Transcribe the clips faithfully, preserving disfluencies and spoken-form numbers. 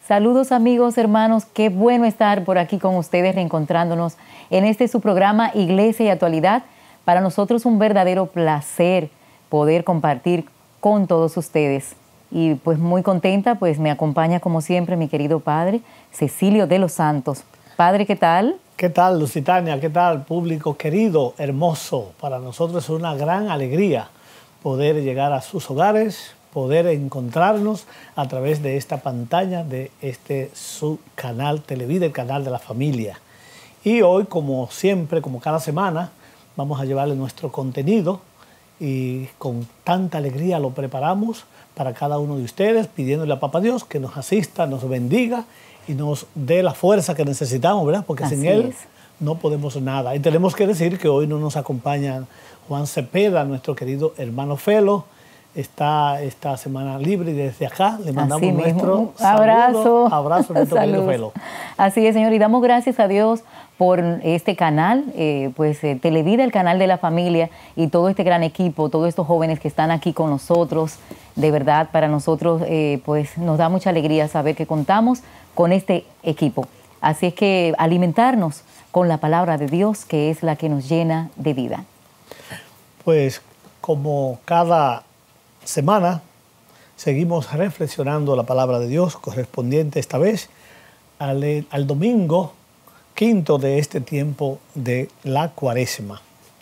Saludos amigos, hermanos, qué bueno estar por aquí con ustedes reencontrándonos en este su programa Iglesia y Actualidad. Para nosotros un verdadero placer poder compartir con todos ustedes. Y pues muy contenta, pues me acompaña como siempre mi querido padre, Cecilio de los Santos. Padre, ¿qué tal? ¿Qué tal, Lusitania? ¿Qué tal, público querido, hermoso? Para nosotros es una gran alegría poder llegar a sus hogares, poder encontrarnos a través de esta pantalla de este su canal Televida, el canal de la familia. Y hoy, como siempre, como cada semana, vamos a llevarle nuestro contenido y con tanta alegría lo preparamos para cada uno de ustedes, pidiéndole a Papá Dios que nos asista, nos bendiga y nos dé la fuerza que necesitamos, ¿verdad? Porque Así sin Él es. no podemos nada. Y tenemos que decir que hoy no nos acompaña Juan Cepeda, nuestro querido hermano Felo. Está esta semana libre y desde acá le mandamos Así nuestro mismo. abrazo. saludo, abrazo a nuestro querido Felo. Así es, Señor, y damos gracias a Dios por este canal, eh, pues eh, Televida, el canal de la familia, y todo este gran equipo, todos estos jóvenes que están aquí con nosotros. De verdad, para nosotros eh, pues nos da mucha alegría saber que contamos con este equipo. Así es que alimentarnos con la palabra de Dios, que es la que nos llena de vida. Pues como cada semana seguimos reflexionando la palabra de Dios, correspondiente esta vez al, al domingo quinto de este tiempo de la Cuaresma.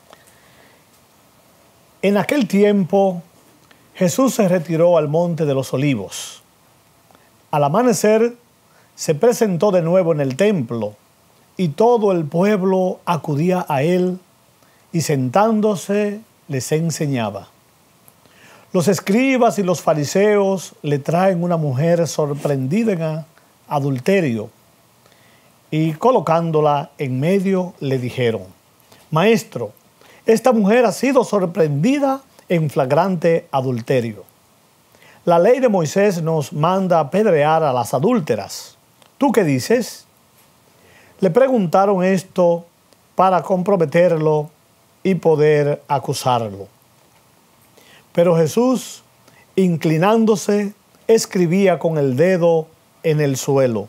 En aquel tiempo Jesús se retiró al monte de los Olivos. Al amanecer se presentó de nuevo en el templo y todo el pueblo acudía a él y sentándose les enseñaba. Los escribas y los fariseos le traen una mujer sorprendida en adulterio y colocándola en medio le dijeron: Maestro, esta mujer ha sido sorprendida en flagrante adulterio. La ley de Moisés nos manda apedrear a las adúlteras. ¿Tú qué dices? Le preguntaron esto para comprometerlo y poder acusarlo. Pero Jesús, inclinándose, escribía con el dedo en el suelo.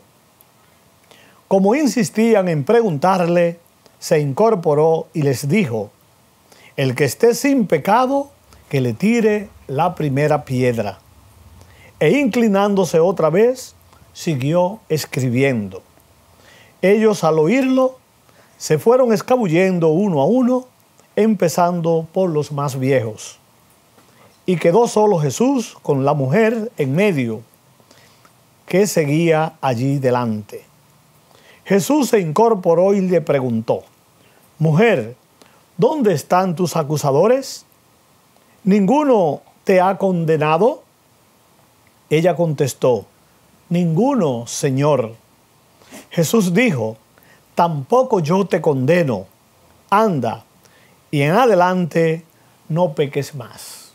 Como insistían en preguntarle, se incorporó y les dijo: El que esté sin pecado, que le tire la primera piedra. E inclinándose otra vez, siguió escribiendo. Ellos, al oírlo, se fueron escabullendo uno a uno, empezando por los más viejos. Y quedó solo Jesús con la mujer en medio, que seguía allí delante. Jesús se incorporó y le preguntó: Mujer, ¿dónde están tus acusadores? ¿Ninguno te ha condenado? Ella contestó: Ninguno, Señor. Jesús dijo: Tampoco yo te condeno. Anda, y en adelante no peques más.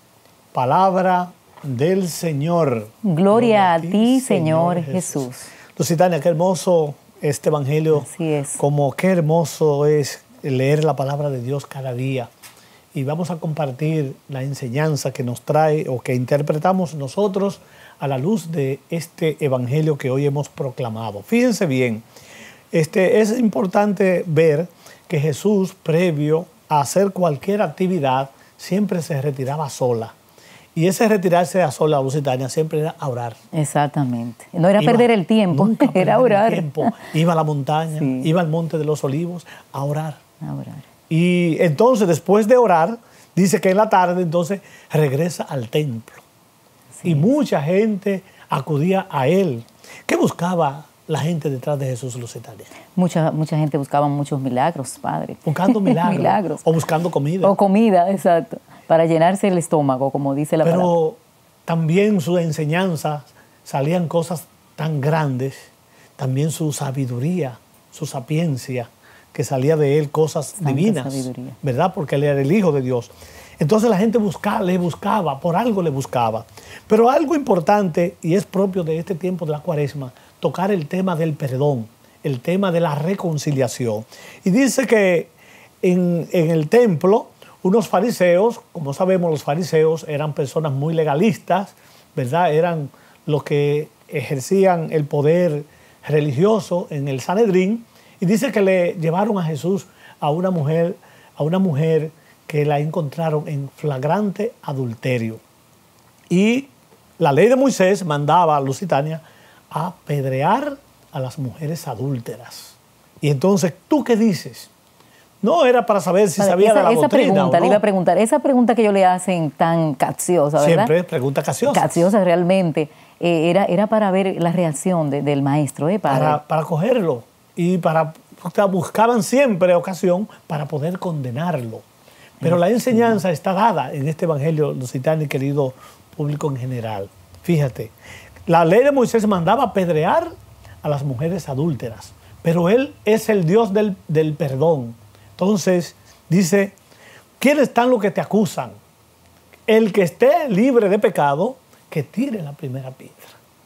Palabra del Señor. Gloria, Gloria a ti, ti Señor, Señor Jesús. Jesús. Lusitania, qué hermoso este evangelio. Así es. Como qué hermoso es leer la palabra de Dios cada día. Y vamos a compartir la enseñanza que nos trae o que interpretamos nosotros a la luz de este evangelio que hoy hemos proclamado. Fíjense bien, este, es importante ver que Jesús, previo a hacer cualquier actividad, siempre se retiraba sola. Y ese retirarse a sola, Lusitania, siempre era a orar. Exactamente. No era iba, perder el tiempo, era orar. El tiempo. Iba a la montaña, sí. iba al monte de los Olivos a orar. A orar. Y entonces, después de orar, dice que en la tarde, entonces, regresa al templo. Sí. Y mucha gente acudía a él. ¿Qué buscaba la gente detrás de Jesús, Lusitania? Mucha, mucha gente buscaba muchos milagros, Padre. Buscando milagros. milagros. O buscando comida. O comida, exacto. Para llenarse el estómago, como dice la Pero palabra. Pero también sus enseñanzas salían cosas tan grandes. También su sabiduría, su sapiencia, que salía de él cosas Santa divinas, sabiduría. ¿verdad? Porque él era el Hijo de Dios. Entonces la gente buscaba, le buscaba, por algo le buscaba. Pero algo importante, y es propio de este tiempo de la Cuaresma, tocar el tema del perdón, el tema de la reconciliación. Y dice que en, en el templo, unos fariseos, como sabemos, los fariseos eran personas muy legalistas, ¿verdad? Eran los que ejercían el poder religioso en el Sanedrín, y dice que le llevaron a Jesús a una mujer, a una mujer que la encontraron en flagrante adulterio. Y la ley de Moisés mandaba a Lusitania a apedrear a las mujeres adúlteras. Y entonces, ¿tú qué dices? No era para saber si Padre, sabía esa, de la esa doctrina pregunta, o no. le iba a preguntar, esa pregunta que ellos le hacen tan capciosa, ¿verdad? Siempre pregunta capciosa. Capciosa realmente. Eh, era, era para ver la reacción de, del maestro, ¿eh, padre? Para, para cogerlo y para o sea, buscaban siempre ocasión para poder condenarlo. Pero la enseñanza está dada en este Evangelio lusitano y querido público en general. Fíjate, la ley de Moisés mandaba apedrear a las mujeres adúlteras, pero Él es el Dios del, del perdón. Entonces, dice, ¿quiénes están los que te acusan? El que esté libre de pecado, que tire la primera piedra.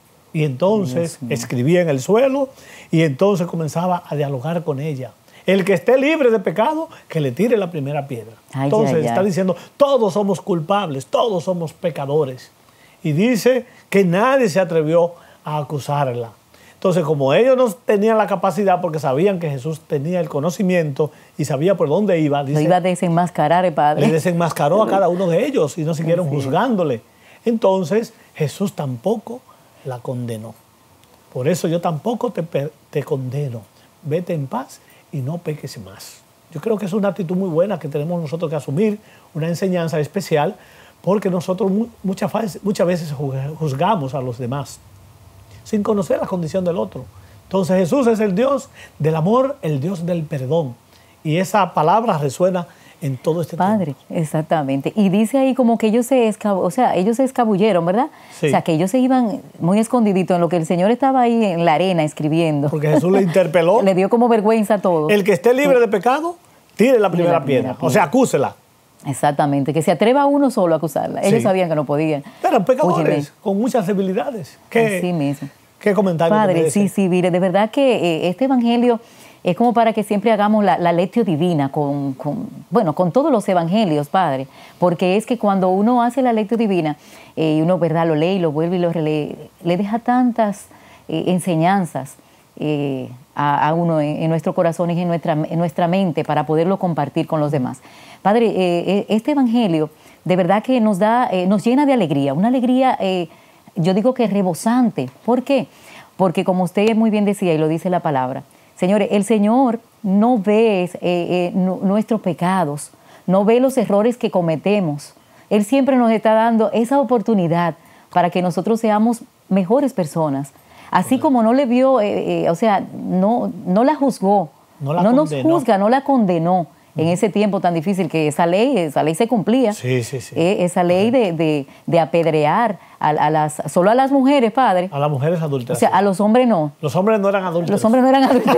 Y entonces escribía en el suelo y entonces comenzaba a dialogar con ella. El que esté libre de pecado, que le tire la primera piedra. Ay, entonces ay, está ay. diciendo, todos somos culpables, todos somos pecadores. Y dice que nadie se atrevió a acusarla. Entonces, como ellos no tenían la capacidad, porque sabían que Jesús tenía el conocimiento y sabía por dónde iba, dice, Lo iba a desenmascarar, el padre. le desenmascaró a cada uno de ellos y no siguieron Sí. juzgándole. Entonces, Jesús tampoco la condenó. Por eso yo tampoco te, te condeno. Vete en paz y no peques más. Yo creo que es una actitud muy buena que tenemos nosotros que asumir, una enseñanza especial, porque nosotros muchas veces, muchas veces juzgamos a los demás sin conocer la condición del otro. Entonces Jesús es el Dios del amor, el Dios del perdón. Y esa palabra resuena en todo este Padre, tiempo. exactamente. Y dice ahí como que ellos se, escab o sea, ellos se escabulleron, ¿verdad? Sí. O sea, que ellos se iban muy escondiditos en lo que el Señor estaba ahí en la arena escribiendo. Porque Jesús le interpeló. Le dio como vergüenza a todos. El que esté libre de pecado, tire la primera, la primera piedra. piedra. O sea, acúsela. Exactamente, que se atreva uno solo a acusarla. Ellos Sí. sabían que no podían. Eran pecadores Óyeme, con muchas debilidades. ¿Qué, así mismo. ¿Qué comentario te Padre, merece? sí, sí, mire, de verdad que eh, este evangelio es como para que siempre hagamos la, la lectio divina con, con, bueno, con todos los evangelios, Padre, porque es que cuando uno hace la lectio divina eh, y uno, verdad, lo lee y lo vuelve y lo relee, le deja tantas eh, enseñanzas eh, a, a uno en, en nuestro corazón y en nuestra, en nuestra mente para poderlo compartir con los demás. Padre, eh, este evangelio de verdad que nos da, eh, nos llena de alegría, una alegría, eh, yo digo que rebosante. ¿Por qué? Porque como usted muy bien decía y lo dice la palabra, señores, el Señor no ve eh, eh, no, nuestros pecados, no ve los errores que cometemos. Él siempre nos está dando esa oportunidad para que nosotros seamos mejores personas. Así Correcto. Como no le vio, eh, eh, o sea, no, no la juzgó, no, la no nos condenó. juzga, no la condenó. En ese tiempo tan difícil que esa ley, esa ley se cumplía. Sí, sí, sí. Eh, esa ley de, de, de apedrear a, a las, solo a las mujeres, padre. A las mujeres adultas. O sea, a los hombres no. Los hombres no eran adultos. Los hombres no eran adultos.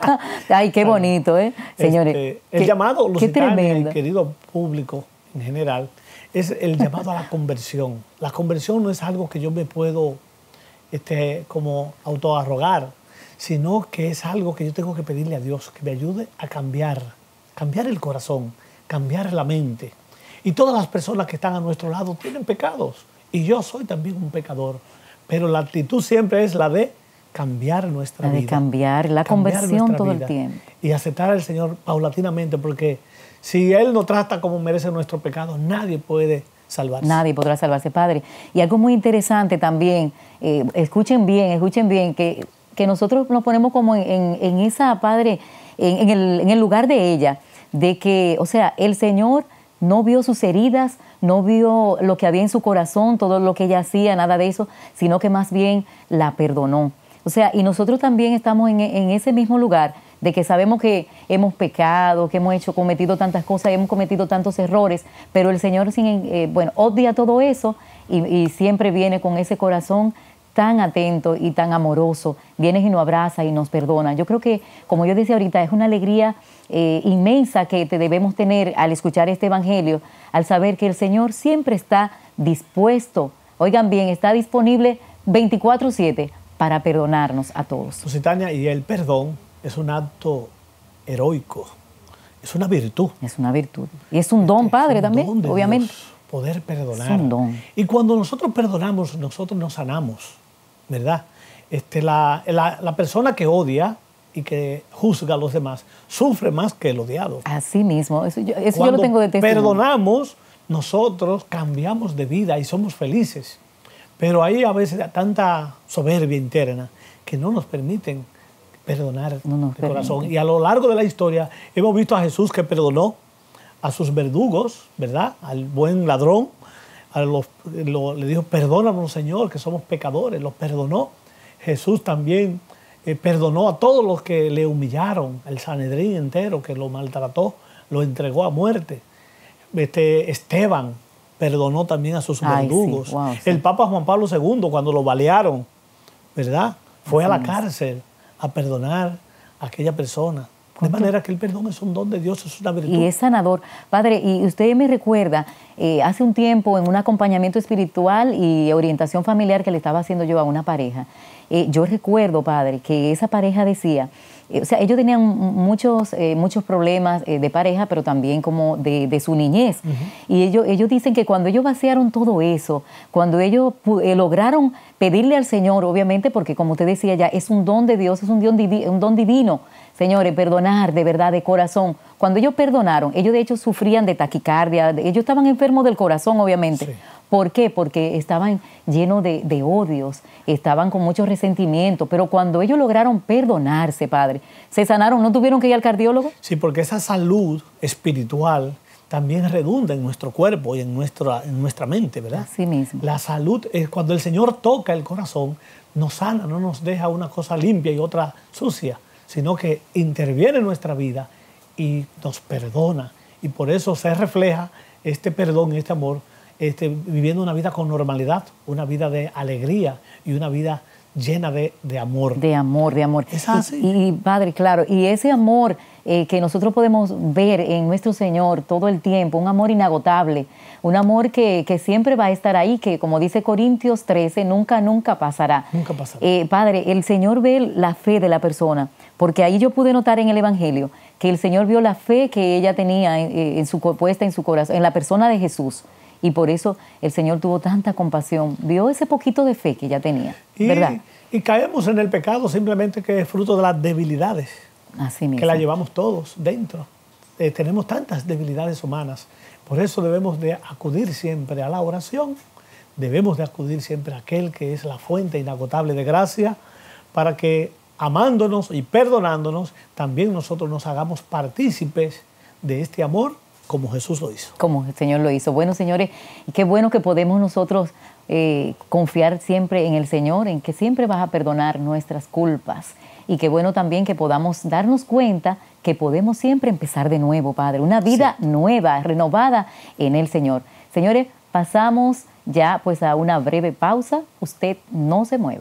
Ay, qué bonito, ¿eh? Señores. Este, el qué, llamado, qué tremendo. El querido público en general, es el llamado a la conversión. La conversión no es algo que yo me puedo este, como autoarrogar, sino que es algo que yo tengo que pedirle a Dios, que me ayude a cambiar, cambiar el corazón, cambiar la mente. Y todas las personas que están a nuestro lado tienen pecados. Y yo soy también un pecador. Pero la actitud siempre es la de cambiar nuestra la de vida. cambiar, la cambiar conversión todo vida. el tiempo. Y aceptar al Señor paulatinamente, porque si Él nos trata como merece nuestro pecado, nadie puede salvarse. Nadie podrá salvarse, Padre. Y algo muy interesante también, eh, escuchen bien, escuchen bien, que, que nosotros nos ponemos como en, en, en esa, Padre, en, en, el, en el lugar de ella, de que, o sea, el Señor no vio sus heridas, no vio lo que había en su corazón, todo lo que ella hacía, nada de eso, sino que más bien la perdonó. O sea, y nosotros también estamos en, en ese mismo lugar de que sabemos que hemos pecado, que hemos hecho, cometido tantas cosas, hemos cometido tantos errores, pero el Señor, sin, eh, bueno, odia todo eso y, y siempre viene con ese corazón tan atento y tan amoroso, viene y nos abraza y nos perdona. Yo creo que, como yo decía ahorita, es una alegría eh, inmensa que te debemos tener al escuchar este evangelio, al saber que el Señor siempre está dispuesto, oigan bien, está disponible veinticuatro siete para perdonarnos a todos. Lusitania, y el perdón es un acto heroico, es una virtud. Es una virtud. Y es un don, es Padre, un también, don de obviamente. Dios, poder perdonar. Es un don. Y cuando nosotros perdonamos, nosotros nos sanamos, ¿verdad? este, la, la, la persona que odia y que juzga a los demás sufre más que el odiado. Así mismo, eso yo, eso yo Cuando lo tengo de testimonio. perdonamos, nosotros cambiamos de vida y somos felices. Pero hay a veces tanta soberbia interna que no nos permiten perdonar no nos de corazón. permite. Y a lo largo de la historia hemos visto a Jesús que perdonó a sus verdugos, ¿verdad? Al buen ladrón, a los, lo, le dijo, perdónanos, Señor, que somos pecadores. Los perdonó. Jesús también eh, perdonó a todos los que le humillaron, el Sanedrín entero que lo maltrató, lo entregó a muerte. Este, Esteban perdonó también a sus Ay, verdugos. sí, wow, sí. El Papa Juan Pablo segundo, cuando lo balearon, ¿verdad? Fue Así a la es. cárcel a perdonar a aquella persona. De manera que el perdón es un don de Dios, es una virtud. Y es sanador. Padre, y usted me recuerda, eh, hace un tiempo en un acompañamiento espiritual y orientación familiar que le estaba haciendo yo a una pareja, eh, yo recuerdo, Padre, que esa pareja decía, eh, o sea, ellos tenían muchos, eh, muchos problemas eh, de pareja, pero también como de, de su niñez. Uh-huh. Y ellos, ellos dicen que cuando ellos vaciaron todo eso, cuando ellos eh, lograron pedirle al Señor, obviamente, porque como usted decía ya, es un don de Dios, es un don, divi- un don divino, señores, perdonar de verdad, de corazón. Cuando ellos perdonaron, ellos de hecho sufrían de taquicardia, de, ellos estaban enfermos del corazón, obviamente. Sí. ¿Por qué? Porque estaban llenos de, de odios, estaban con mucho resentimiento, pero cuando ellos lograron perdonarse, Padre, se sanaron, ¿no tuvieron que ir al cardiólogo? Sí, porque esa salud espiritual también redunda en nuestro cuerpo y en nuestra, en nuestra mente, ¿verdad? Así mismo. La salud es cuando el Señor toca el corazón, nos sana, no nos deja una cosa limpia y otra sucia, sino que interviene en nuestra vida y nos perdona. Y por eso se refleja este perdón, este amor, este, viviendo una vida con normalidad, una vida de alegría y una vida llena de, de amor. De amor, de amor. Es así. Y, y Padre, claro, y ese amor eh, que nosotros podemos ver en nuestro Señor todo el tiempo, un amor inagotable, un amor que, que siempre va a estar ahí, que como dice Corintios trece, nunca, nunca pasará. Nunca pasará. Eh, Padre, el Señor ve la fe de la persona, porque ahí yo pude notar en el Evangelio que el Señor vio la fe que ella tenía en, en su, puesta en su corazón, en la persona de Jesús. Y por eso el Señor tuvo tanta compasión, vio ese poquito de fe que ella tenía, y, ¿verdad? Y caemos en el pecado simplemente que es fruto de las debilidades. Así mismo. Que la llevamos todos dentro. Eh, tenemos tantas debilidades humanas. Por eso debemos de acudir siempre a la oración. Debemos de acudir siempre a aquel que es la fuente inagotable de gracia, para que amándonos y perdonándonos, también nosotros nos hagamos partícipes de este amor como Jesús lo hizo. Como el Señor lo hizo. Bueno, señores, qué bueno que podemos nosotros eh, confiar siempre en el Señor, en que siempre vas a perdonar nuestras culpas. Y qué bueno también que podamos darnos cuenta que podemos siempre empezar de nuevo, Padre. Una vida sí. nueva, renovada en el Señor. Señores, pasamos ya pues a una breve pausa. Usted no se mueva.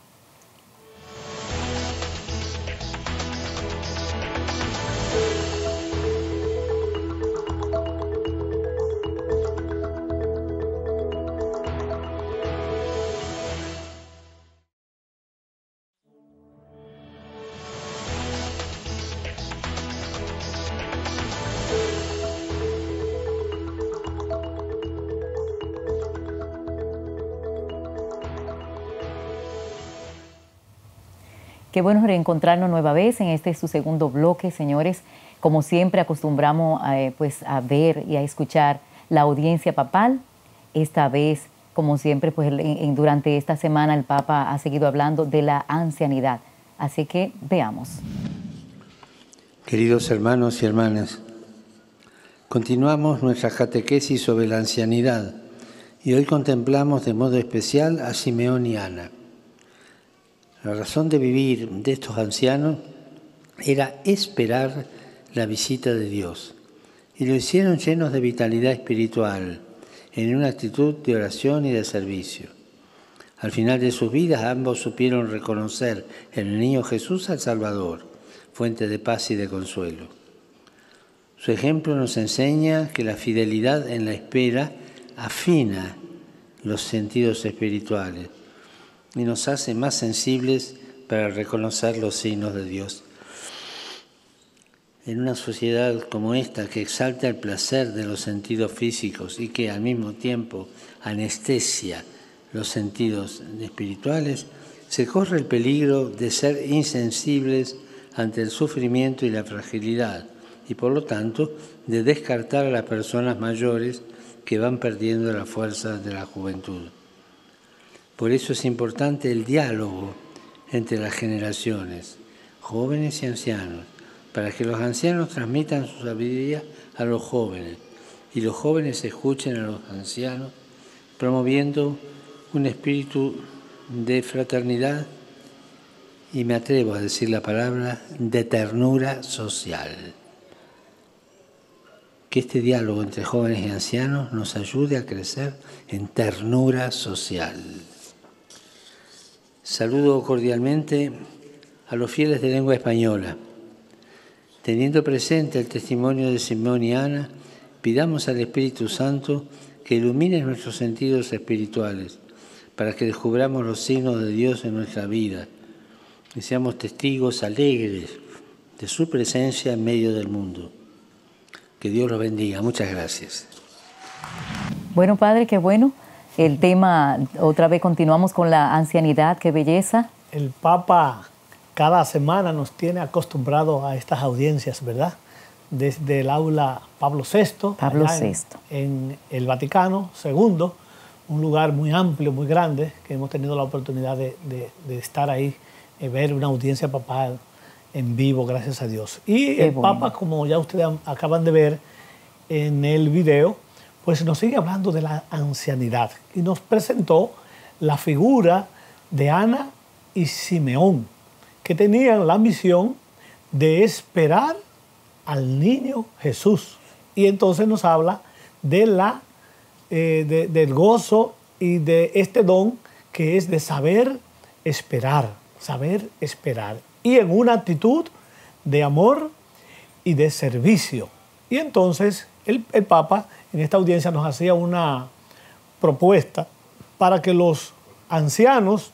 Qué bueno reencontrarnos nueva vez en este su segundo bloque, señores. Como siempre acostumbramos eh, pues, a ver y a escuchar la audiencia papal. Esta vez, como siempre, pues, en, en, durante esta semana el Papa ha seguido hablando de la ancianidad. Así que veamos. Queridos hermanos y hermanas, continuamos nuestra catequesis sobre la ancianidad y hoy contemplamos de modo especial a Simeón y Ana. La razón de vivir de estos ancianos era esperar la visita de Dios y lo hicieron llenos de vitalidad espiritual, en una actitud de oración y de servicio. Al final de sus vidas ambos supieron reconocer en el niño Jesús al Salvador, fuente de paz y de consuelo. Su ejemplo nos enseña que la fidelidad en la espera afina los sentidos espirituales y nos hace más sensibles para reconocer los signos de Dios. En una sociedad como esta, que exalta el placer de los sentidos físicos y que al mismo tiempo anestesia los sentidos espirituales, se corre el peligro de ser insensibles ante el sufrimiento y la fragilidad, y por lo tanto de descartar a las personas mayores que van perdiendo la fuerza de la juventud. Por eso es importante el diálogo entre las generaciones, jóvenes y ancianos, para que los ancianos transmitan su sabiduría a los jóvenes y los jóvenes escuchen a los ancianos, promoviendo un espíritu de fraternidad y, me atrevo a decir la palabra, de ternura social. Que este diálogo entre jóvenes y ancianos nos ayude a crecer en ternura social. Saludo cordialmente a los fieles de lengua española. Teniendo presente el testimonio de Simeón y Ana, pidamos al Espíritu Santo que ilumine nuestros sentidos espirituales para que descubramos los signos de Dios en nuestra vida y seamos testigos alegres de su presencia en medio del mundo. Que Dios los bendiga. Muchas gracias. Bueno, Padre, qué bueno. El tema, otra vez continuamos con la ancianidad, qué belleza. El Papa cada semana nos tiene acostumbrados a estas audiencias, ¿verdad? Desde el aula Pablo sexto, Pablo en, sexto. en el Vaticano segundo, un lugar muy amplio, muy grande, que hemos tenido la oportunidad de, de, de estar ahí, de ver una audiencia papal en vivo, gracias a Dios. Y Qué el bueno. Papa, como ya ustedes acaban de ver en el video, pues nos sigue hablando de la ancianidad y nos presentó la figura de Ana y Simeón, que tenían la misión de esperar al niño Jesús. Y entonces nos habla de la, eh, de, del gozo y de este don que es de saber esperar, saber esperar. Y en una actitud de amor y de servicio. Y entonces el, el Papa en esta audiencia nos hacía una propuesta para que los ancianos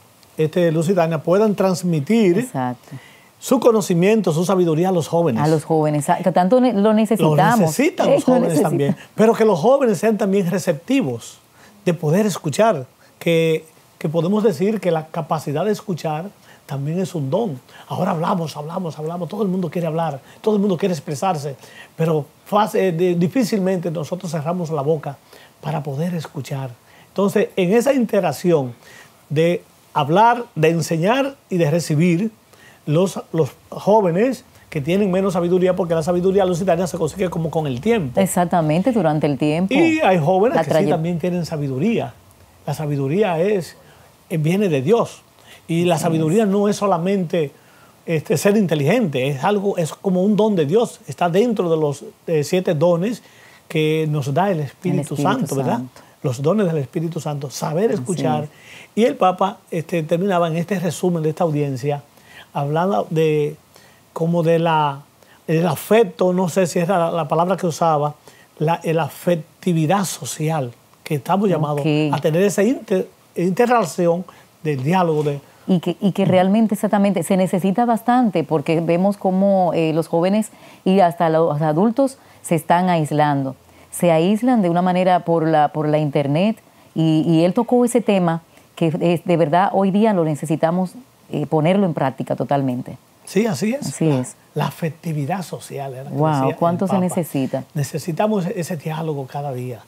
este, lusitanos puedan transmitir Exacto. su conocimiento, su sabiduría a los jóvenes. A los jóvenes, que tanto lo necesitamos. Lo necesitan Eh, los lo jóvenes necesitan. también. Pero que los jóvenes sean también receptivos de poder escuchar. Que, que podemos decir que la capacidad de escuchar también es un don. Ahora hablamos, hablamos, hablamos. Todo el mundo quiere hablar, todo el mundo quiere expresarse. Pero fácil, de, difícilmente nosotros cerramos la boca para poder escuchar. Entonces, en esa interacción de hablar, de enseñar y de recibir, los, los jóvenes que tienen menos sabiduría, porque la sabiduría lusitana se consigue como con el tiempo. Exactamente, durante el tiempo. Y hay jóvenes La que sí también tienen sabiduría. La sabiduría es, eh, viene de Dios. Y la sabiduría no es solamente este, ser inteligente, es algo, es como un don de Dios. Está dentro de los eh, siete dones que nos da el Espíritu, El Espíritu Santo, ¿verdad? Santo. Los dones del Espíritu Santo, saber escuchar. Y el Papa este, terminaba en este resumen de esta audiencia hablando de como de la, el afecto, no sé si es la, la palabra que usaba, la, la afectividad social, que estamos llamados Okay. a tener esa inter, interrelación del diálogo de... Y que, y que realmente, exactamente, se necesita bastante porque vemos cómo eh, los jóvenes y hasta los adultos se están aislando. Se aíslan de una manera por la, por la internet y, y él tocó ese tema que es, de verdad hoy día lo necesitamos eh, ponerlo en práctica totalmente. Sí, así es. Así la, es. La afectividad social. Era que Wow, decía ¿cuánto el se Papa. necesita? Necesitamos ese diálogo cada día.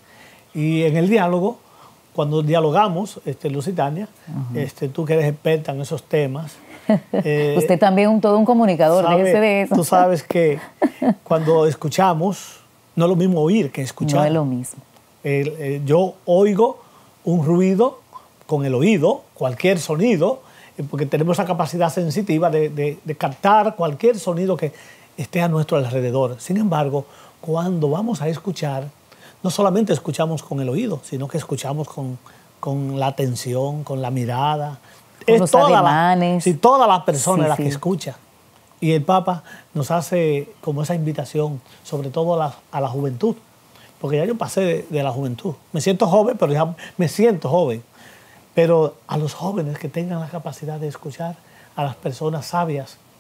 Y en el diálogo, cuando dialogamos, este, Lusitania, uh-huh. este, tú que eres experta en esos temas. Eh, Usted también un, todo un comunicador, sabe, déjese de eso. Tú sabes que cuando escuchamos, no es lo mismo oír que escuchar. No es lo mismo. Eh, eh, yo oigo un ruido con el oído, cualquier sonido, eh, porque tenemos esa capacidad sensitiva de, de, de captar cualquier sonido que esté a nuestro alrededor. Sin embargo, cuando vamos a escuchar, no solamente escuchamos con el oído, sino que escuchamos con, con la atención, con la mirada. Con es los toda ademanes. La, sí, toda la persona sí, la sí. que escucha. Y el Papa nos hace como esa invitación, sobre todo a la, a la juventud, porque ya yo pasé de, de la juventud. Me siento joven, pero ya me siento joven. Pero a los jóvenes que tengan la capacidad de escuchar a las personas sabias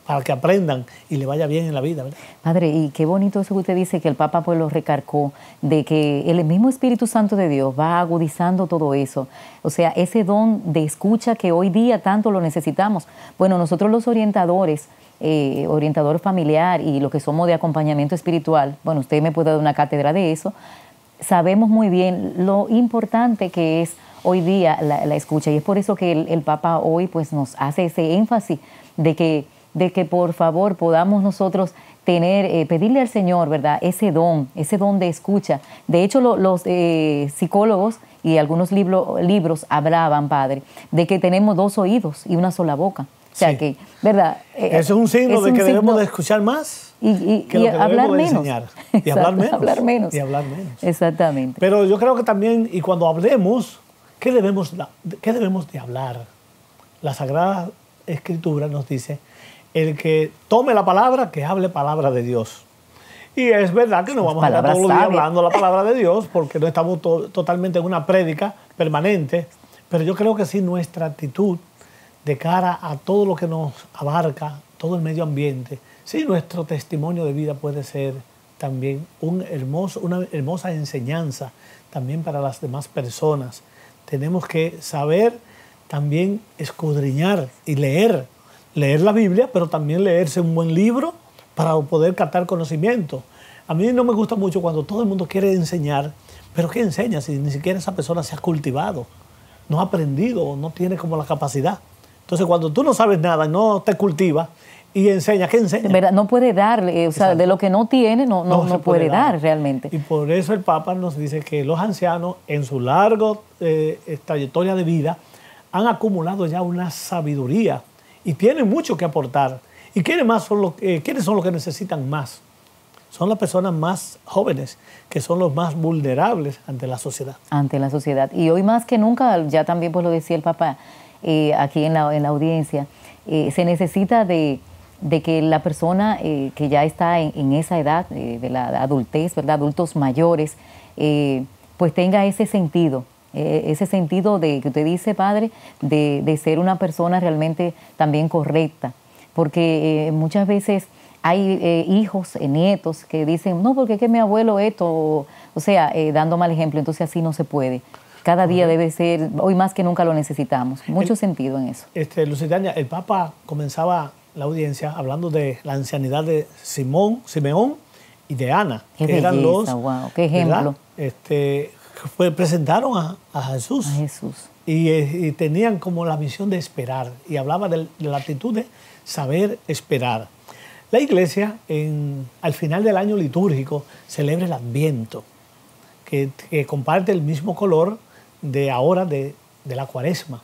para que aprendan y le vaya bien en la vida, ¿verdad? Padre, y qué bonito eso que usted dice, que el Papa pues lo recargó, de que el mismo Espíritu Santo de Dios va agudizando todo eso. O sea, ese don de escucha que hoy día tanto lo necesitamos. Bueno, nosotros los orientadores, eh, orientador familiar y los que somos de acompañamiento espiritual, bueno, usted me puede dar una cátedra de eso, sabemos muy bien lo importante que es hoy día la, la escucha. Y es por eso que el, el Papa hoy pues nos hace ese énfasis de que de que por favor podamos nosotros tener, eh, pedirle al Señor, ¿verdad?, ese don, ese don de escucha. De hecho, lo, los eh, psicólogos y algunos libro, libros hablaban, Padre, de que tenemos dos oídos y una sola boca. O sea sí. que, ¿verdad? Eh, Eso es un signo es de un que signo, debemos de escuchar más y, y, que lo y que hablar debemos de menos. enseñar. Y hablar menos. hablar menos. Y hablar menos. Exactamente. Pero yo creo que también, y cuando hablemos, ¿qué debemos, qué debemos de hablar? La Sagrada Escritura nos dice: el que tome la palabra, que hable palabra de Dios. Y es verdad que no vamos a estar todos los días hablando la palabra de Dios, porque no estamos to totalmente en una prédica permanente, pero yo creo que sí nuestra actitud de cara a todo lo que nos abarca, todo el medio ambiente, sí nuestro testimonio de vida puede ser también un hermoso, una hermosa enseñanza también para las demás personas. Tenemos que saber también escudriñar y leer, leer la Biblia, pero también leerse un buen libro para poder captar conocimiento. A mí no me gusta mucho cuando todo el mundo quiere enseñar, pero ¿qué enseña si ni siquiera esa persona se ha cultivado, no ha aprendido, no tiene como la capacidad? Entonces, cuando tú no sabes nada, no te cultivas y enseñas, ¿qué enseñas? ¿Verdad? No puede darle, o sea, Exacto. de lo que no tiene, no, no, no, no puede, puede dar, dar realmente. Y por eso el Papa nos dice que los ancianos, en su larga eh, trayectoria de vida, han acumulado ya una sabiduría y tienen mucho que aportar. ¿Y quiénes, más son los, eh, quiénes son los que necesitan más? Son las personas más jóvenes, que son los más vulnerables ante la sociedad. Ante la sociedad. Y hoy más que nunca, ya también pues lo decía el Papa eh, aquí en la, en la audiencia, eh, se necesita de, de que la persona eh, que ya está en, en esa edad, eh, de la adultez, ¿verdad?, adultos mayores, eh, pues tenga ese sentido. Eh, ese sentido de que usted dice, Padre, de, de ser una persona realmente también correcta. Porque eh, muchas veces hay eh, hijos, eh, nietos que dicen, no, porque es que mi abuelo esto, o, o sea, eh, dando mal ejemplo, entonces así no se puede. Cada día debe ser, hoy más que nunca lo necesitamos. Mucho el, sentido en eso. Este, Lucitania, el Papa comenzaba la audiencia hablando de la ancianidad de Simón, Simeón y de Ana. Qué que belleza, eran los, wow, qué ejemplo. Este, fue, presentaron a, a Jesús. A Jesús. Y, y tenían como la misión de esperar. Y hablaba de, de la actitud de saber esperar. La Iglesia, en, al final del año litúrgico, celebra el Adviento, que, que comparte el mismo color de ahora, de, de la Cuaresma.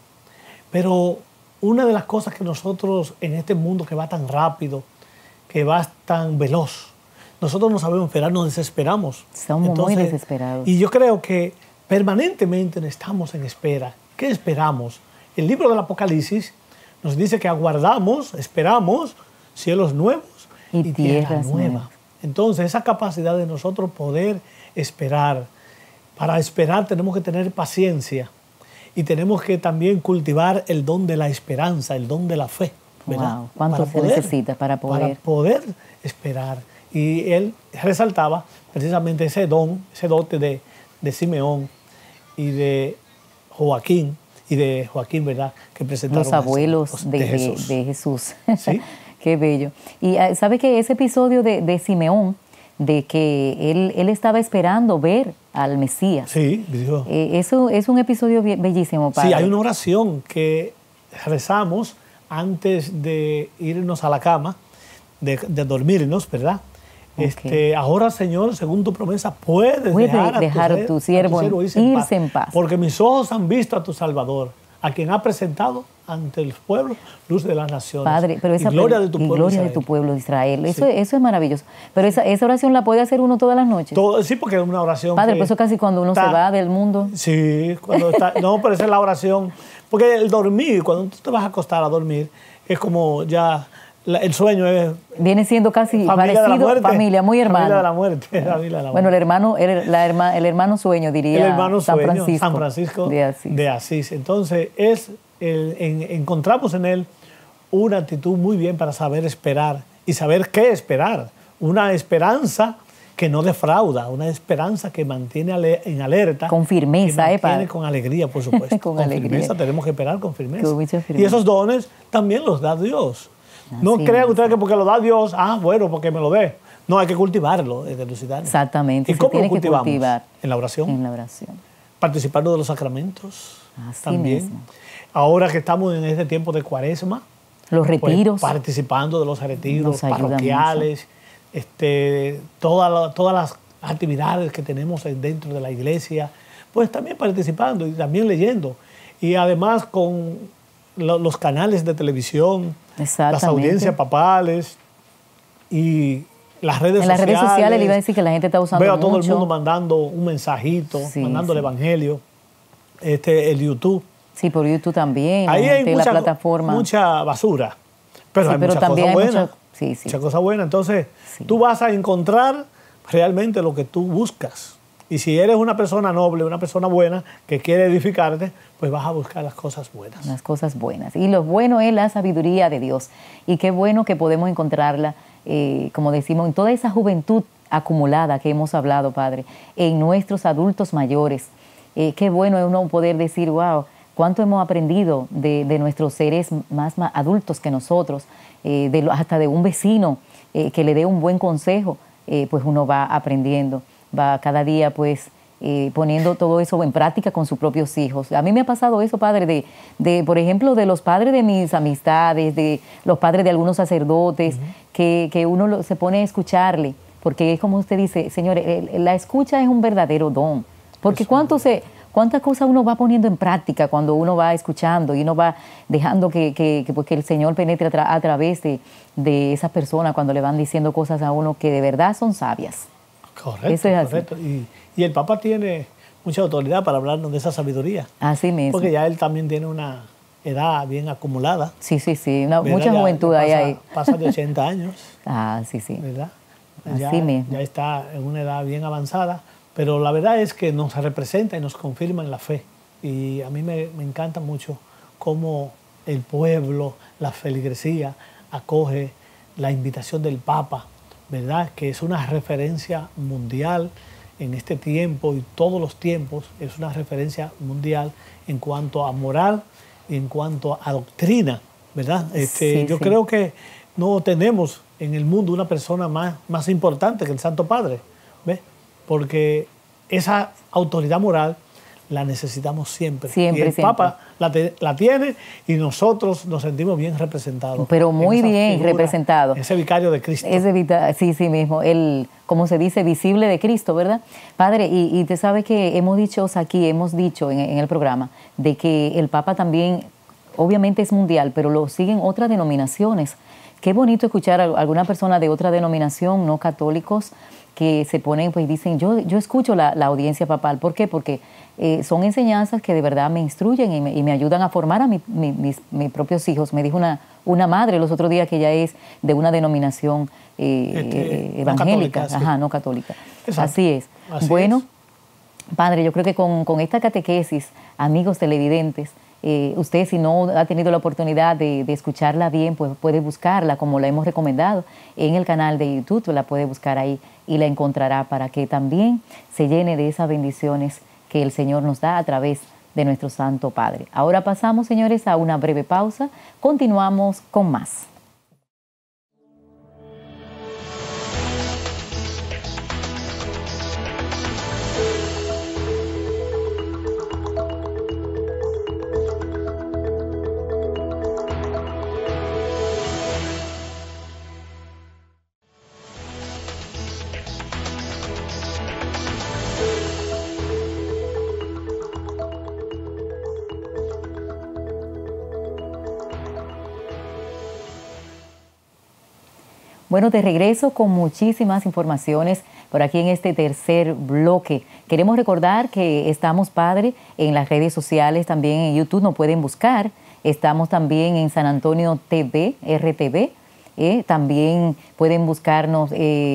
Pero una de las cosas que nosotros, en este mundo que va tan rápido, que va tan veloz, nosotros no sabemos esperar, nos desesperamos. Somos Entonces, muy desesperados. Y yo creo que permanentemente estamos en espera. ¿Qué esperamos? El libro del Apocalipsis nos dice que aguardamos, esperamos cielos nuevos y, y tierra nueva. Nuevas. Entonces, esa capacidad de nosotros poder esperar, para esperar tenemos que tener paciencia y tenemos que también cultivar el don de la esperanza, el don de la fe, ¿verdad? Wow. ¿Cuánto para se poder, necesita para poder? Para poder esperar. Y él resaltaba precisamente ese don, ese dote de, de Simeón y de Joaquín, y de Joaquín, ¿verdad?, que presentaron los abuelos los de, de Jesús. De Jesús. ¿Sí? Qué bello. Y ¿sabe que ese episodio de, de Simeón, de que él, él estaba esperando ver al Mesías? Sí, dijo. Eh, eso es un episodio bellísimo, Padre. Sí, hay una oración que rezamos antes de irnos a la cama, de, de dormirnos, ¿verdad? Okay. Este, ahora, Señor, según tu promesa, puedes Puede dejar, a, dejar tu, tu siervo, a tu siervo irse, irse en, paz, en paz. Porque mis ojos han visto a tu Salvador, a quien ha presentado ante el pueblo, luz de las naciones. Padre, pero esa y gloria de tu pueblo gloria Israel. de tu pueblo Israel. Eso, Sí. eso es maravilloso. Pero esa, esa oración la puede hacer uno todas las noches. Todo, sí, porque es una oración. Padre, por eso casi cuando uno está, se va del mundo. Sí, cuando está. No, pero esa es la oración. Porque el dormir, cuando tú te vas a acostar a dormir, es como ya. La, el sueño es... Viene siendo casi familia parecido, de la familia, muy hermano. Familia de la muerte. Familia de la muerte. Bueno, el hermano, el, la herma, el hermano sueño, diría el hermano San sueño, Francisco, San Francisco de Asís. De Asís. Entonces, es el, en, encontramos en él una actitud muy bien para saber esperar y saber qué esperar. Una esperanza que no defrauda, una esperanza que mantiene ale en alerta. Con firmeza, que ¿eh, padre? Con alegría, por supuesto. con con alegría. firmeza, tenemos que esperar con firmeza. Con mucha firmeza. Y esos dones también los da Dios. Así no crean es. ustedes que porque lo da Dios, ah, bueno, porque me lo dé. No, hay que cultivarlo, eh, Lucidania. Exactamente. ¿Y se cómo tiene lo cultivamos? Que cultivar en la oración. En la oración. Participando de los sacramentos. Así también. mismo. Ahora que estamos en este tiempo de Cuaresma, Los retiros. pues, participando de los retiros Nos ayuda parroquiales, este, todas la- todas las actividades que tenemos dentro de la iglesia, pues también participando y también leyendo. Y además con lo- los canales de televisión, las Exactamente. audiencias papales y las redes En las sociales. redes sociales le iba a decir que la gente está usando Veo a todo mucho. el mundo mandando un mensajito, Sí, mandando el sí. evangelio, este, el YouTube. Sí, por YouTube también. Ahí la, hay gente, mucha, la plataforma. mucha basura, pero Sí, hay pero muchas también cosas hay buenas. mucha- sí, sí. Muchas cosas buenas. Entonces, Sí. tú vas a encontrar realmente lo que tú buscas. Y si eres una persona noble, una persona buena, que quiere edificarte, pues vas a buscar las cosas buenas. Las cosas buenas. Y lo bueno es la sabiduría de Dios. Y qué bueno que podemos encontrarla, eh, como decimos, en toda esa juventud acumulada que hemos hablado, Padre, en nuestros adultos mayores. Eh, qué bueno es uno poder decir, wow, cuánto hemos aprendido de, de nuestros seres más, más adultos que nosotros, eh, de lo- hasta de un vecino eh, que le dé un buen consejo, eh, pues uno va aprendiendo, va cada día pues eh, poniendo todo eso en práctica con sus propios hijos. A mí me ha pasado eso, Padre, de, de por ejemplo, de los padres de mis amistades, de los padres de algunos sacerdotes, uh-huh. que, que uno lo, se pone a escucharle, porque es como usted dice, señores, el, la escucha es un verdadero don, porque eso. cuánto se... ¿Cuántas cosas uno va poniendo en práctica cuando uno va escuchando y uno va dejando que, que, que, pues que el Señor penetre a, tra a través de, de esas personas cuando le van diciendo cosas a uno que de verdad son sabias? Correcto, Eso es correcto. Y, y el Papa tiene mucha autoridad para hablarnos de esa sabiduría. Así mismo. Porque ya él también tiene una edad bien acumulada. Sí, sí, sí. Una, mucha ya, juventud ya ahí pasa, hay. Pasa de ochenta años. Ah, sí, sí. ¿Verdad? Así ya, mismo. Ya está en una edad bien avanzada. Pero la verdad es que nos representa y nos confirma en la fe. Y a mí me, me encanta mucho cómo el pueblo, la feligresía, acoge la invitación del Papa, ¿verdad? Que es una referencia mundial en este tiempo y todos los tiempos. Es una referencia mundial en cuanto a moral y en cuanto a doctrina, ¿verdad? Este, sí, yo sí. creo que no tenemos en el mundo una persona más, más importante que el Santo Padre, ¿ves? Porque esa autoridad moral la necesitamos siempre. Siempre, y el siempre. Papa la, te, la tiene y nosotros nos sentimos bien representados. Pero muy bien figura, representado. Ese vicario de Cristo. Ese, sí, sí mismo. El, como se dice, visible de Cristo, ¿verdad? Padre, y, y te sabes que hemos dicho aquí, hemos dicho en, en el programa, de que el Papa también, obviamente es mundial, pero lo siguen otras denominaciones. Qué bonito escuchar a alguna persona de otra denominación, no católicos, que se ponen pues dicen, yo, yo escucho la, la audiencia papal. ¿Por qué? Porque eh, son enseñanzas que de verdad me instruyen y me, y me ayudan a formar a mi, mi, mis, mis propios hijos. Me dijo una, una madre los otros días que ella es de una denominación eh, este, evangélica, no católica, sí. ajá, no católica. Exacto. Así es. Así bueno, es. Padre, yo creo que con, con esta catequesis, amigos televidentes, Eh, usted si no ha tenido la oportunidad de, de escucharla bien, pues puede buscarla como la hemos recomendado en el canal de YouTube, la puede buscar ahí y la encontrará para que también se llene de esas bendiciones que el Señor nos da a través de nuestro Santo Padre. Ahora pasamos, señores, a una breve pausa. Continuamos con más. Bueno, de regreso con muchísimas informaciones por aquí en este tercer bloque. Queremos recordar que estamos, Padre, en las redes sociales, también en YouTube nos pueden buscar. Estamos también en San Antonio T V, R T V. Eh, también pueden buscarnos eh,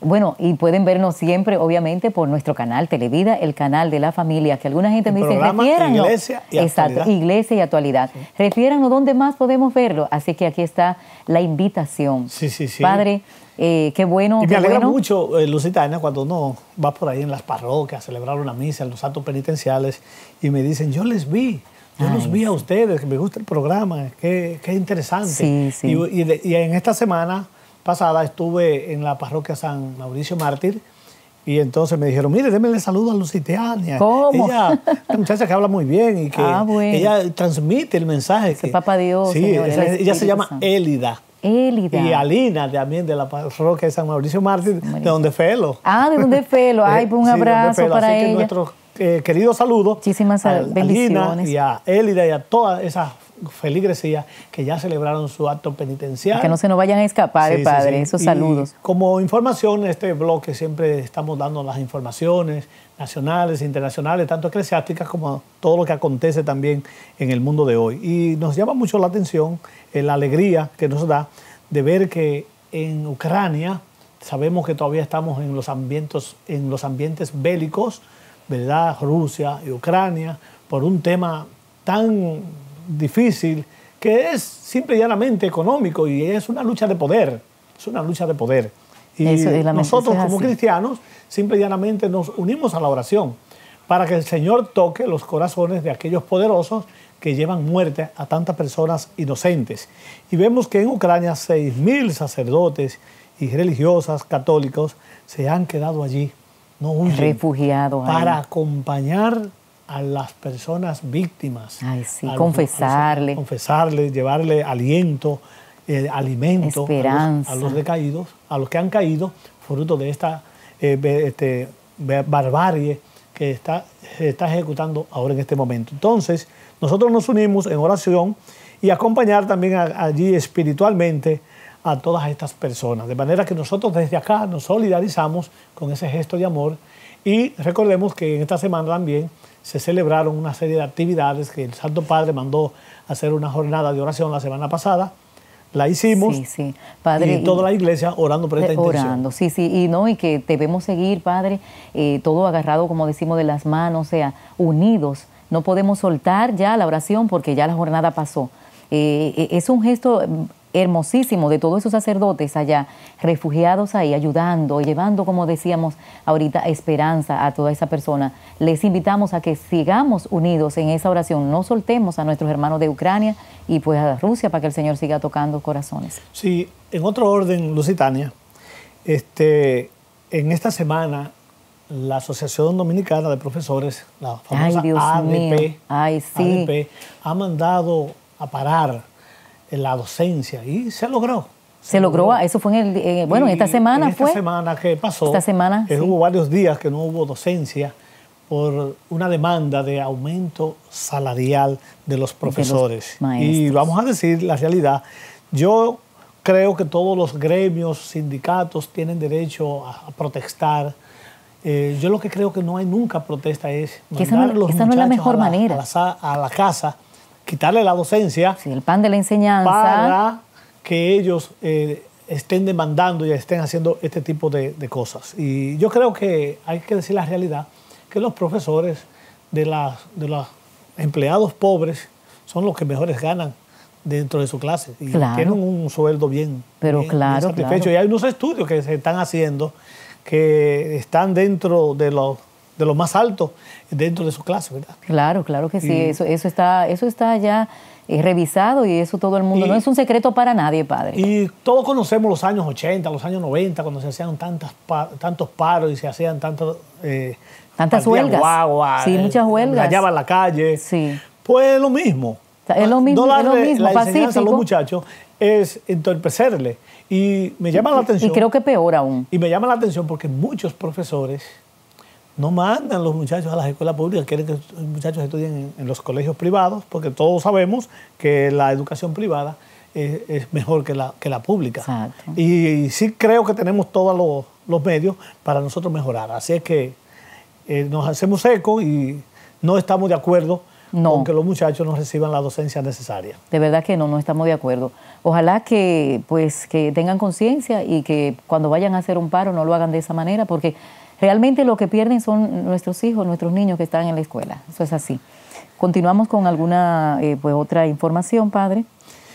Bueno, y pueden vernos siempre, obviamente, por nuestro canal Televida, el canal de la familia, que alguna gente el me dice, programa refiéranos. Iglesia y Exacto, Actualidad. Iglesia y Actualidad. Sí. Refiéranos dónde más podemos verlo. Así que aquí está la invitación. Sí, sí, sí. Padre, eh, qué bueno. Y me qué alegra bueno. mucho, eh, Lusitania, cuando uno va por ahí en las parroquias a celebrar una misa, en los actos penitenciales, y me dicen, yo les vi. Yo Ay, los vi sí. a ustedes, que me gusta el programa, qué, qué interesante. Sí, sí. Y, y, de, y en esta semana pasada estuve en la parroquia San Mauricio Mártir y entonces me dijeron, mire, démenle saludo a Lusitania. ¿Cómo? Ella, una muchacha que habla muy bien y que ah, bueno. ella transmite el mensaje. Que, Papá Dios, sí, Señor, esa, ella se llama Santo. Élida. Élida. Y Alina también de la parroquia de San Mauricio Mártir, de donde Felo. Ah, de donde Felo. Ay, pues un sí, abrazo para Así ella. Que nuestro eh, querido saludo Muchísimas a bendiciones. Alina y a Élida y a todas esas feligresías que ya celebraron su acto penitencial. Que no se nos vayan a escapar, sí, Padre, sí, sí. esos y saludos. Como información, en este bloque siempre estamos dando las informaciones nacionales, internacionales, tanto eclesiásticas como todo lo que acontece también en el mundo de hoy. Y nos llama mucho la atención, eh, la alegría que nos da de ver que en Ucrania, sabemos que todavía estamos en los ambientes, en los ambientes bélicos, ¿verdad? Rusia y Ucrania, por un tema tan difícil que es simple y llanamente económico y es una lucha de poder, es una lucha de poder. Y Eso, nosotros como así. cristianos simple y llanamente nos unimos a la oración para que el Señor toque los corazones de aquellos poderosos que llevan muerte a tantas personas inocentes. Y vemos que en Ucrania seis mil sacerdotes y religiosas católicos se han quedado allí, no huyen, refugiados para ahí. acompañar a las personas víctimas. Ay, sí, a confesarle. Los, a confesarle, llevarle aliento, eh, alimento esperanza. A los, a los decaídos, a los que han caído, fruto de esta eh, este, barbarie que está, se está ejecutando ahora en este momento. Entonces, nosotros nos unimos en oración y acompañar también a, allí espiritualmente a todas estas personas. De manera que nosotros desde acá nos solidarizamos con ese gesto de amor y recordemos que en esta semana también se celebraron una serie de actividades que el Santo Padre mandó hacer una jornada de oración la semana pasada. La hicimos sí, sí. Padre, y toda la iglesia orando por esta intención. Orando, sí, sí, y no, y que debemos seguir, Padre, eh, todo agarrado, como decimos, de las manos, o sea, unidos. No podemos soltar ya la oración porque ya la jornada pasó. Eh, es un gesto hermosísimo de todos esos sacerdotes allá, refugiados ahí, ayudando, llevando, como decíamos ahorita, esperanza a toda esa persona. Les invitamos a que sigamos unidos en esa oración, no soltemos a nuestros hermanos de Ucrania y pues a Rusia para que el Señor siga tocando corazones. Sí, en otro orden, Lusitania, este, en esta semana la Asociación Dominicana de Profesores, la famosa Ay, Dios A D P, mío. Ay, sí. A D P, ha mandado a parar la docencia y se logró. Se, se logró. logró, eso fue en el, eh, bueno, en esta semana en fue. Esta semana que pasó, esta semana, que sí. hubo varios días que no hubo docencia por una demanda de aumento salarial de los profesores. De los y vamos a decir la realidad, yo creo que todos los gremios, sindicatos tienen derecho a, a protestar. Eh, yo lo que creo que no hay nunca protesta es mandar esa no, a los esa no es la mejor a la, manera. A la, a la casa, quitarle la docencia, sí, el pan de la enseñanza, para que ellos eh, estén demandando y estén haciendo este tipo de, de cosas. Y yo creo que hay que decir la realidad, que los profesores de, la, de los empleados pobres son los que mejores ganan dentro de su clase y claro. tienen un sueldo bien, Pero bien, claro, bien satisfecho. Claro. Y hay unos estudios que se están haciendo que están dentro de los de lo más alto dentro de su clase, ¿verdad? Claro, claro que sí, y, eso, eso, está, eso está ya eh, revisado y eso todo el mundo, y, no es un secreto para nadie, Padre. Y todos conocemos los años ochenta, los años noventa, cuando se hacían tantas, tantos paros y se hacían tantos... Eh, tantas huelgas. Guagua, sí, muchas huelgas. Rayaban la calle. Sí. Pues es lo mismo. O sea, es lo mismo, no es lo mismo, la pacífico. enseñanza a los muchachos es entorpecerle. Y me llama la atención. Y creo que peor aún. Y me llama la atención porque muchos profesores no mandan los muchachos a las escuelas públicas, quieren que los muchachos estudien en, en los colegios privados, porque todos sabemos que la educación privada es, es mejor que la, que la pública. Exacto. Y, y sí creo que tenemos todos los, los medios para nosotros mejorar. Así es que eh, nos hacemos eco y no estamos de acuerdo no. con que los muchachos no reciban la docencia necesaria. De verdad que no, no estamos de acuerdo. Ojalá que, pues, que tengan conciencia y que cuando vayan a hacer un paro no lo hagan de esa manera, porque realmente lo que pierden son nuestros hijos, nuestros niños que están en la escuela. Eso es así. Continuamos con alguna, eh, pues, otra información, padre.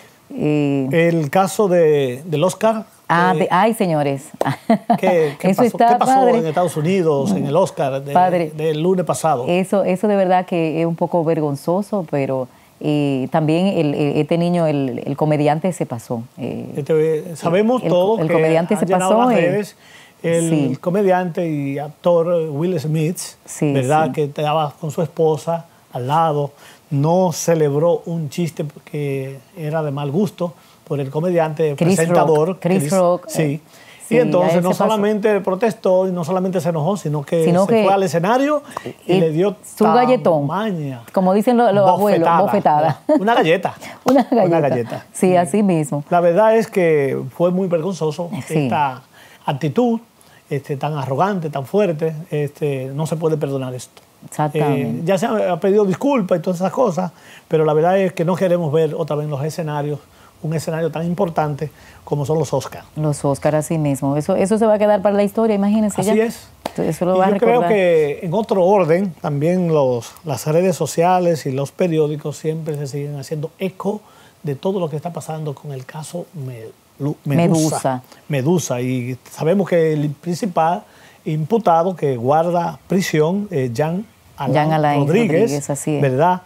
Eh, El caso de, del Oscar. Ah, eh, de, ay, señores. ¿Qué, qué Eso pasó, está, ¿qué pasó padre. en Estados Unidos en el Oscar de, Padre, del lunes pasado? Eso, eso de verdad que es un poco vergonzoso, pero eh, también el, el, este niño, el, el comediante se pasó. Eh, este, sabemos el, todos el que comediante han se llenado pasó. las eh, redes, el sí. comediante y actor Will Smith, Sí, ¿verdad? sí. Que estaba con su esposa al lado, no celebró un chiste que era de mal gusto por el comediante, Chris presentador. Rock, Chris Rock, Sí. eh, Y sí, a entonces él no se pasó. solamente protestó y no solamente se enojó, sino que Sino se que- fue al escenario y, y le dio su galletón. tamaña Como dicen los, los abuelos, bofetada. Una galleta. Una galleta. Una galleta. Sí, así mismo. La verdad es que fue muy vergonzoso Sí. esta actitud este, tan arrogante, tan fuerte. Este, no se puede perdonar esto. Exactamente. Eh, ya se ha ha pedido disculpas y todas esas cosas, pero la verdad es que no queremos ver otra vez en los escenarios un escenario tan importante como son los Oscars. Los Óscar así mismo. Eso, eso se va a quedar para la historia, imagínense. Así ya. es. Eso lo Y va a yo creo recordar. que en otro orden, también los, las redes sociales y los periódicos siempre se siguen haciendo eco de todo lo que está pasando con el caso Melu- Medusa. Medusa. Medusa. Y sabemos que el principal imputado que guarda prisión, eh, Jean Alain, Jean Alain Rodríguez, Rodríguez, así es. ¿verdad?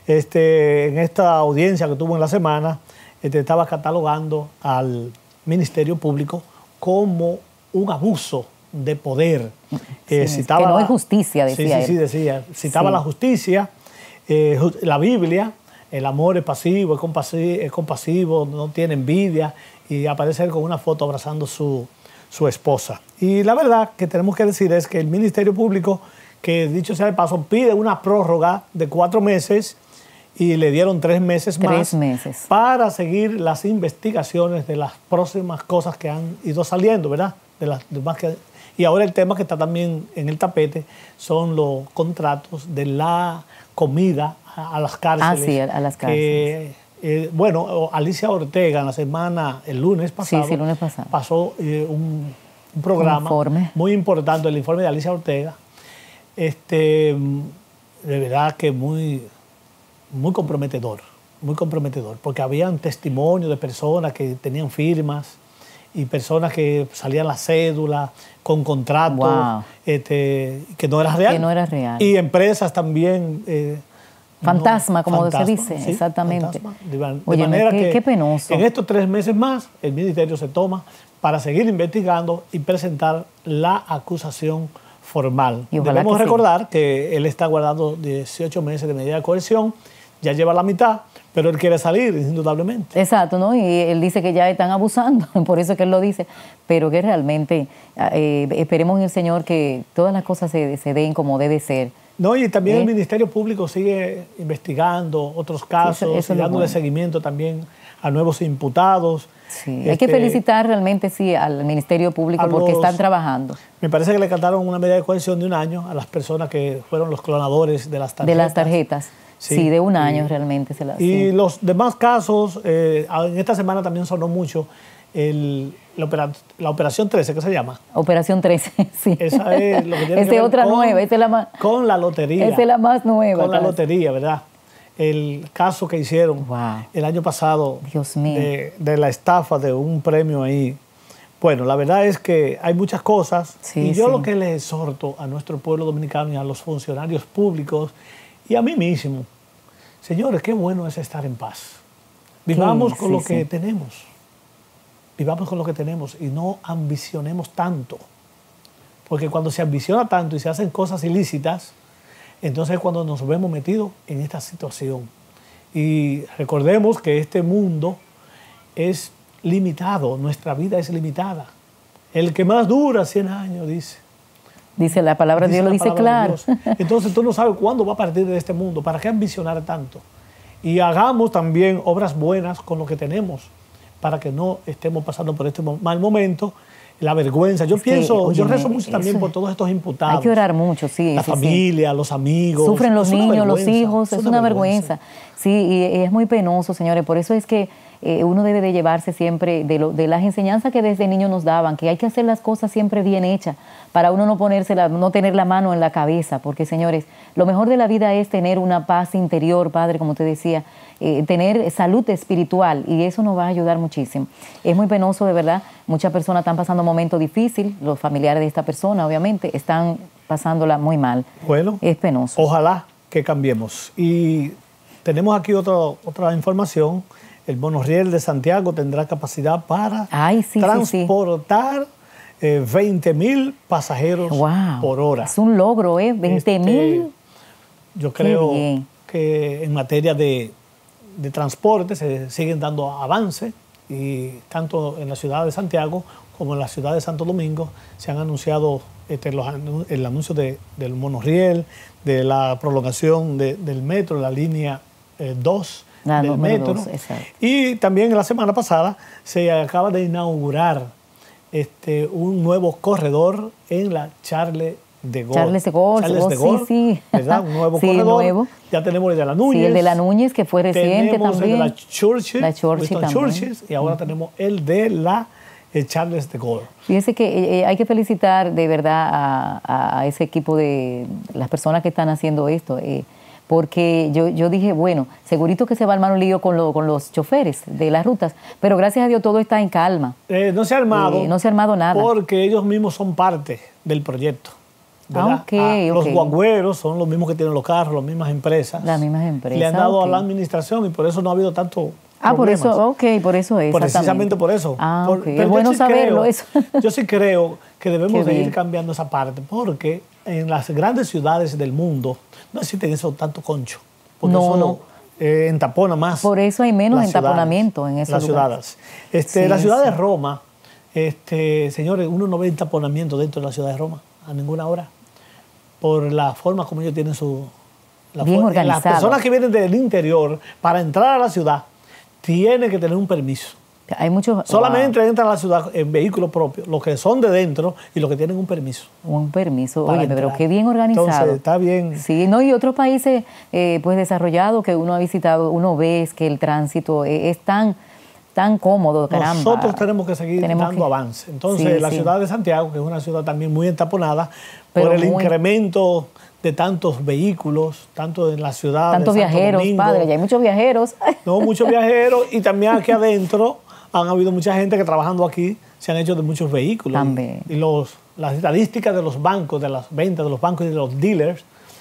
Este, en esta audiencia que tuvo en la semana, este, estaba catalogando al Ministerio Público como un abuso de poder. Eh, Sí, que no hay justicia, Sí, decía sí, él. sí, decía. Citaba Sí. la justicia, eh, ju- la Biblia, el amor es pasivo, es compasivo, es compasivo, no tiene envidia, y aparece él con una foto abrazando su, su esposa. Y la verdad que tenemos que decir es que el Ministerio Público, que dicho sea de paso, pide una prórroga de cuatro meses y le dieron tres meses Tres más meses. para seguir las investigaciones de las próximas cosas que han ido saliendo, ¿verdad? De las demás que, y ahora el tema que está también en el tapete son los contratos de la comida a, a las cárceles. Ah, sí, a las Que, eh, bueno, Alicia Ortega en la semana, el lunes pasado, Sí, sí, el lunes pasado. pasó eh, un, un programa informe. muy importante, el informe de Alicia Ortega. Este, de verdad que muy, muy comprometedor, muy comprometedor, porque habían testimonios de personas que tenían firmas y personas que salían la cédula con contratos Wow. este, que no era real. Que no era real. Y empresas también. eh, Fantasma, no, como fantasma, se dice, sí, exactamente. fantasma. De, de Óyeme, manera qué- que qué penoso. en estos tres meses más, el ministerio se toma para seguir investigando y presentar la acusación formal. Y ojalá Debemos que sí. recordar que él está guardando dieciocho meses de medida de coerción, ya lleva la mitad, pero él quiere salir, indudablemente. Exacto, ¿no? Y él dice que ya están abusando, por eso que él lo dice, pero que realmente eh, esperemos en el Señor que todas las cosas se, se den como debe ser. No, y también ¿Eh? el Ministerio Público sigue investigando otros casos eso- eso y es lo dándole bueno. seguimiento también a nuevos imputados. Sí, hay que Este, felicitar realmente sí al Ministerio Público a porque los- están trabajando Me parece que le cantaron una medida de coerción de un año a las personas que fueron los clonadores de las tarjetas. de las tarjetas. Sí, Sí, de un y- año realmente se las. Y los demás casos, eh, en esta semana también sonó mucho el, la, opera- la Operación trece, ¿qué se llama? Operación trece, sí. Esa es lo que tiene Esa que es ver otra con, nueva, esa es la más, con la lotería. esa es la más nueva. Con la casi. lotería, ¿verdad? El caso que hicieron Wow. el año pasado Dios mío. de, de la estafa de un premio ahí. Bueno, la verdad es que hay muchas cosas Sí, y yo sí. lo que le exhorto a nuestro pueblo dominicano y a los funcionarios públicos y a mí mismo, señores, qué bueno es estar en paz. Vivamos Sí, con sí, lo que sí. tenemos. Vivamos con lo que tenemos y no ambicionemos tanto. Porque cuando se ambiciona tanto y se hacen cosas ilícitas, entonces es cuando nos vemos metidos en esta situación. Y recordemos que este mundo es limitado, nuestra vida es limitada. El que más dura cien años, dice. Dice la palabra de Dios, lo la dice palabra claro. de Dios. Entonces tú no sabes cuándo va a partir de este mundo. ¿Para qué ambicionar tanto? Y hagamos también obras buenas con lo que tenemos. para que no estemos pasando por este mal momento. La vergüenza. Yo es que, pienso, oye, yo rezo mucho también por todos estos imputados. Hay que orar mucho, sí. La sí, familia, sí. los amigos. Sufren los es niños, los hijos, es, es una, una vergüenza. vergüenza. Sí, y es muy penoso, señores. Por eso es que eh, uno debe de llevarse siempre de, lo, de las enseñanzas que desde niños nos daban, que hay que hacer las cosas siempre bien hechas, para uno no ponerse la, no tener la mano en la cabeza, porque, señores, lo mejor de la vida es tener una paz interior, Padre, como te decía, eh, tener salud espiritual, y eso nos va a ayudar muchísimo. Es muy penoso, de verdad. Muchas personas están pasando un momento difícil, los familiares de esta persona, obviamente, están pasándola muy mal. Bueno, es penoso. Ojalá que cambiemos. Y tenemos aquí otro, otra información. El monorriel de Santiago tendrá capacidad para Ay, sí, transportar sí, sí. Eh, veinte mil pasajeros wow. por hora. Es un logro, ¿eh? veinte mil. Este, yo creo que en materia de, de transporte se siguen dando avances, y tanto en la ciudad de Santiago como en la ciudad de Santo Domingo se han anunciado este, los, el anuncio de, del monorriel, de la prolongación de, del metro, la línea eh, dos la del metro. dos, y también la semana pasada se acaba de inaugurar este, un nuevo corredor en la Charles de Gaulle. Charles de Gaulle, Charles oh, de Gaulle, sí, sí. ¿verdad? Un nuevo sí, corredor. Nuevo. Ya tenemos el de la Núñez. Sí, el de la Núñez, que fue reciente tenemos también. El de la Churchill, la Churchill también. Churchill, y ahora uh-huh. tenemos el de la eh, Charles de Gaulle. Fíjese que eh, hay que felicitar de verdad a, a ese equipo de las personas que están haciendo esto. Eh, porque yo, yo dije, bueno, segurito que se va a armar un lío con, lo, con los choferes de las rutas, pero gracias a Dios todo está en calma. Eh, no se ha armado. Eh, no se ha armado nada. Porque ellos mismos son parte del proyecto. Ah, okay, ah, okay. Los guagüeros son los mismos que tienen los carros, las mismas empresas. Las mismas empresas. Le han dado okay. a la administración y por eso no ha habido tanto Ah, problemas. por eso, ok, por eso es. Precisamente por eso. Ah, por, okay. Es bueno sí saberlo creo, eso. Yo sí creo que debemos Qué de ir bien. cambiando esa parte, porque en las grandes ciudades del mundo no existen esos tanto concho, porque no, solo no. Eh, entapona más. Por eso hay menos entaponamiento en esos las lugares. ciudades. Este, sí, la ciudad sí. de Roma, este, señores, uno no ve entaponamiento dentro de la ciudad de Roma a ninguna hora, por la forma como ellos tienen su... La Bien for- organizado. Las personas que vienen del interior para entrar a la ciudad tienen que tener un permiso. Hay muchos... Solamente wow. entran a la ciudad en vehículos propios, los que son de dentro y los que tienen un permiso. Un permiso. Para Oye, pero entrar. qué bien organizado. Entonces, está bien. Sí, no, y otros países eh, pues desarrollados que uno ha visitado, uno ve es que el tránsito es, es tan, tan cómodo, caramba. Nosotros tenemos que seguir Tenemos dando que... avance. Entonces, sí, la sí. ciudad de Santiago, que es una ciudad también muy entaponada, Pero por el muy... incremento de tantos vehículos, tanto en la ciudad Tantos de Santo viajeros, Domingo, padre, ya hay muchos viajeros. No, muchos viajeros, y también aquí adentro han habido mucha gente que trabajando aquí se han hecho de muchos vehículos. También. Y, y los, las estadísticas de los bancos, de las ventas de los bancos y de los dealers,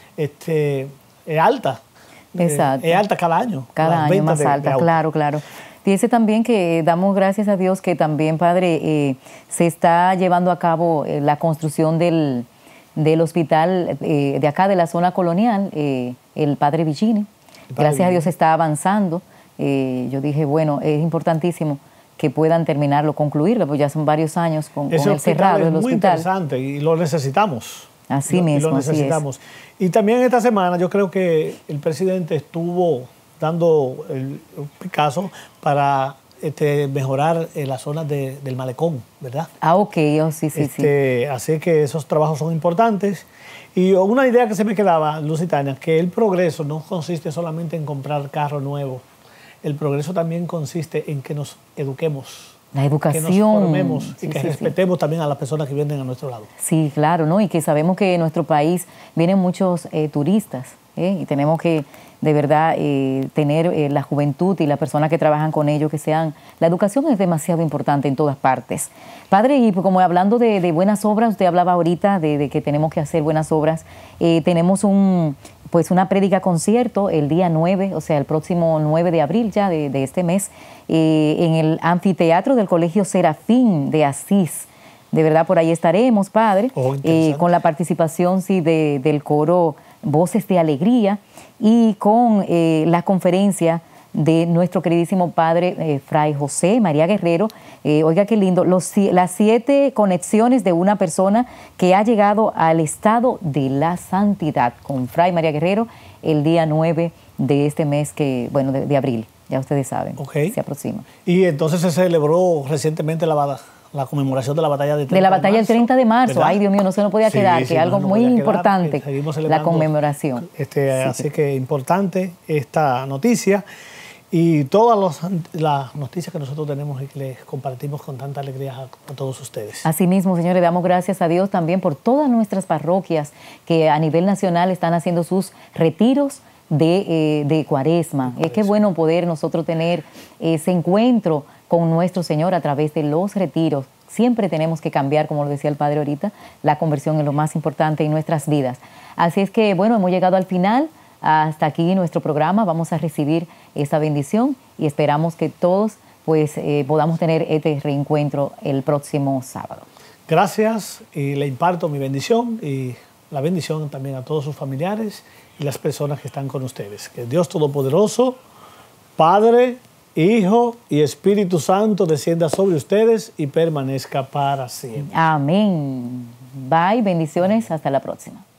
este, es alta. Exacto. Eh, es alta cada año. Cada año más de, alta, de claro, claro. Dice también que damos gracias a Dios que también, Padre, eh, se está llevando a cabo eh, la construcción del, del hospital eh, de acá, de la zona colonial, eh, el Padre Vicini. Gracias Vicini. a Dios está avanzando. Eh, yo dije, bueno, es importantísimo que puedan terminarlo, concluirlo, porque ya son varios años con, con el cerrado del hospital. Es muy interesante y lo necesitamos. Así lo, mismo, y lo necesitamos. Así es. Y también esta semana yo creo que el presidente estuvo dando el Picasso para este, mejorar eh, las zonas de, del malecón, ¿verdad? Ah, ok, oh, sí, sí, este, sí. Así que esos trabajos son importantes. Y una idea que se me quedaba, Lusitania, que el progreso no consiste solamente en comprar carro nuevo. El progreso también consiste en que nos eduquemos. La educación. Que nos formemos sí, y que sí, respetemos sí. también a las personas que vienen a nuestro lado. Sí, claro, ¿no? Y que sabemos que en nuestro país vienen muchos eh, turistas, ¿eh? Y tenemos que, de verdad, eh, tener eh, la juventud y las personas que trabajan con ellos, que sean... La educación es demasiado importante en todas partes. Padre, y como hablando de, de buenas obras, usted hablaba ahorita de, de que tenemos que hacer buenas obras. Eh, tenemos un... pues una prédica concierto el día nueve, o sea, el próximo nueve de abril ya de, de este mes, eh, en el anfiteatro del Colegio Serafín de Asís. De verdad, por ahí estaremos, Padre, oh, eh, con la participación sí, de, del coro Voces de Alegría y con eh, la conferencia de nuestro queridísimo Padre eh, Fray José María Guerrero. Eh, oiga qué lindo, los, las siete conexiones de una persona que ha llegado al estado de la santidad con Fray María Guerrero el día nueve de este mes, que bueno, de, de abril. Ya ustedes saben, Okay. se aproxima. Y entonces se celebró recientemente la, bata- la conmemoración de la batalla de De la batalla del treinta de marzo. ¿verdad? Ay, Dios mío, no se nos podía Sí, quedar, sí, que no algo se nos muy podía quedar, importante, que seguimos la celebrando, conmemoración. Este, Sí, así sí. que importante esta noticia y todas los- las noticias que nosotros tenemos y que les compartimos con tanta alegría a, a todos ustedes. Asimismo, señores, damos gracias a Dios también por todas nuestras parroquias que a nivel nacional están haciendo sus retiros de, eh, de cuaresma. De cuaresma. Es que bueno poder nosotros tener ese encuentro con nuestro Señor a través de los retiros. Siempre tenemos que cambiar, como lo decía el Padre ahorita, la conversión es lo más importante en nuestras vidas. Así es que, bueno, hemos llegado al final. Hasta aquí nuestro programa. Vamos a recibir esa bendición y esperamos que todos pues, eh, podamos tener este reencuentro el próximo sábado. Gracias y le imparto mi bendición y la bendición también a todos sus familiares y las personas que están con ustedes. Que Dios Todopoderoso, Padre, Hijo y Espíritu Santo descienda sobre ustedes y permanezca para siempre. Amén. Bye, bendiciones, hasta la próxima.